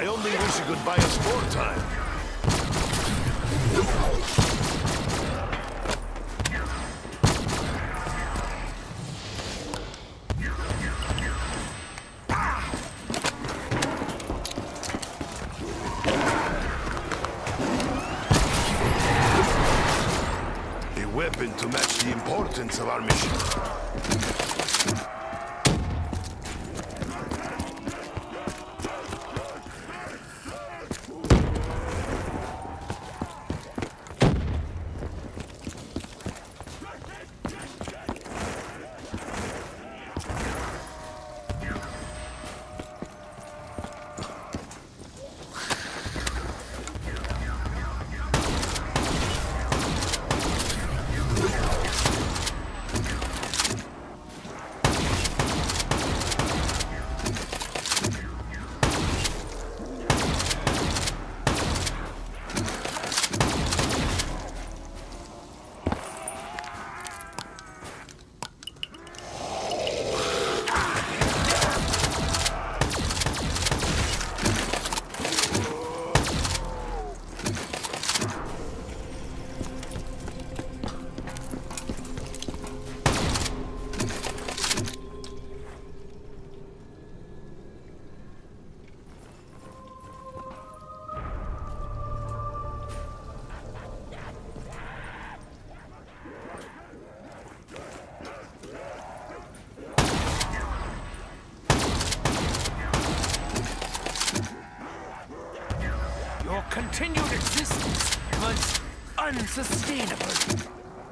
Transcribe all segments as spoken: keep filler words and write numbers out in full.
I only wish you could buy us more time. A weapon to match the importance of our mission. Your continued existence was unsustainable.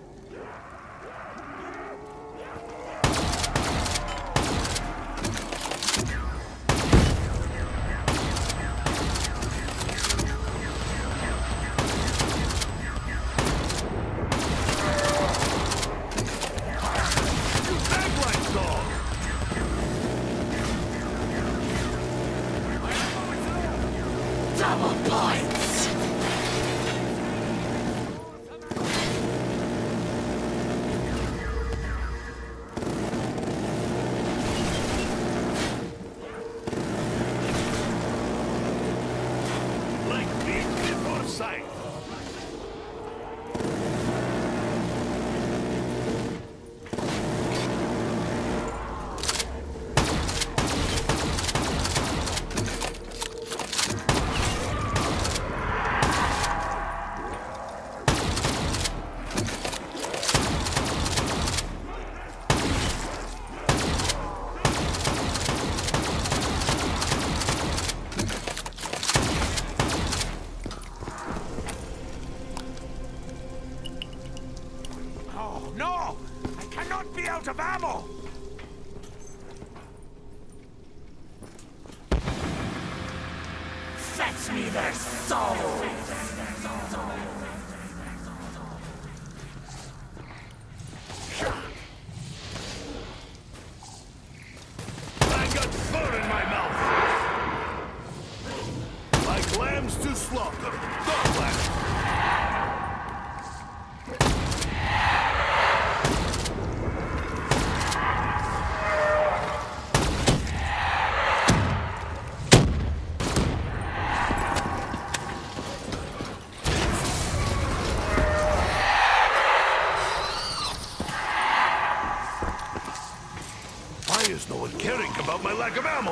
Double points! Like beat before sight. Oh, no! I cannot be out of ammo! Fetch me their souls! I got fur in my mouth. Like lambs to slaughter. Dog lambs. Why is no one caring about my lack of ammo?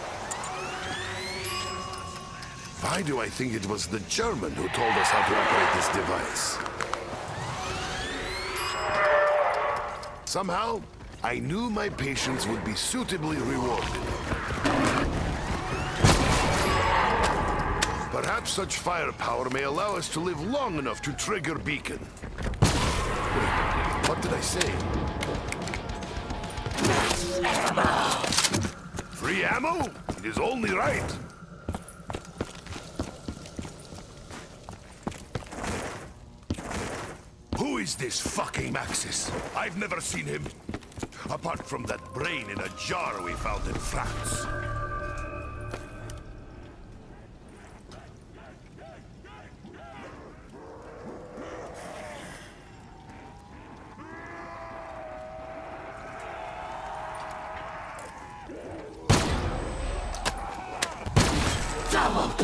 Why do I think it was the German who told us how to operate this device? Somehow, I knew my patience would be suitably rewarded. Perhaps such firepower may allow us to live long enough to trigger beacon. Wait, what did I say? Ammo! Free ammo? It is only right. Who is this fucking Maxis? I've never seen him. Apart from that brain in a jar we found in France. Double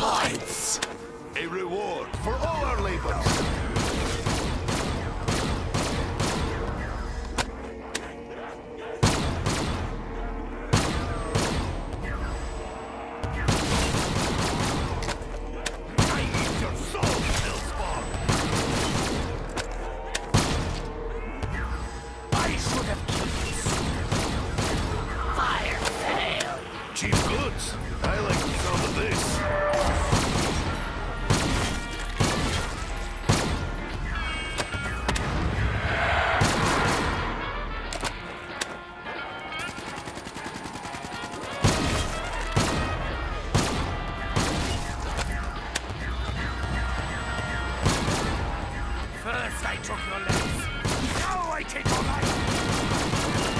took your legs. Now I take your life.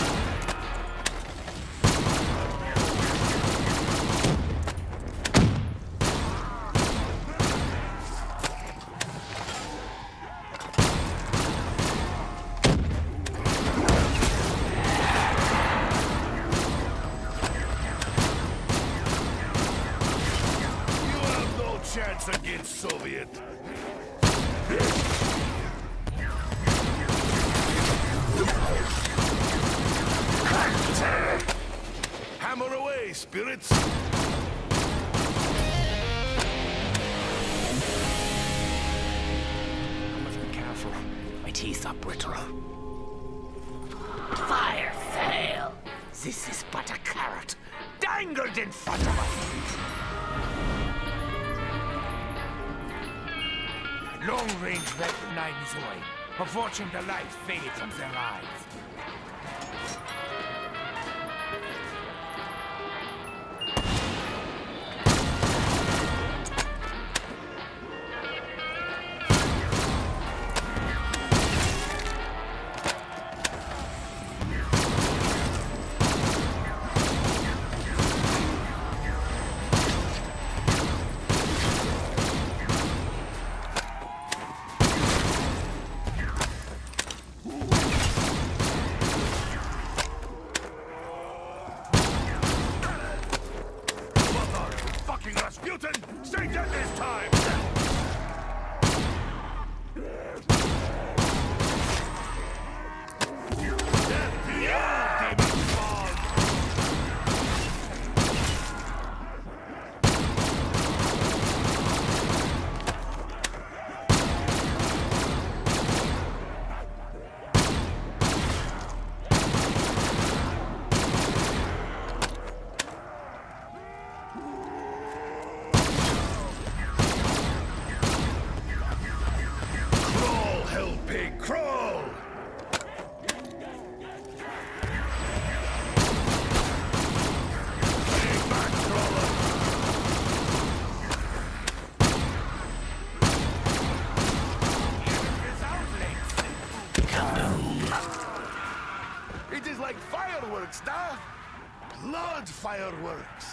Chance against Soviet. Hammer away, spirits. I must be careful. My teeth are brittle. Fire sale! This is but a carrot, dangled in front of us. Long-range recognize Zoe, of watching the light fade from their eyes. Rasputin! Stay dead this time! Death to you, demon spawn! Crawl! Stay back, crawler! It is like fireworks, nah? Blood fireworks!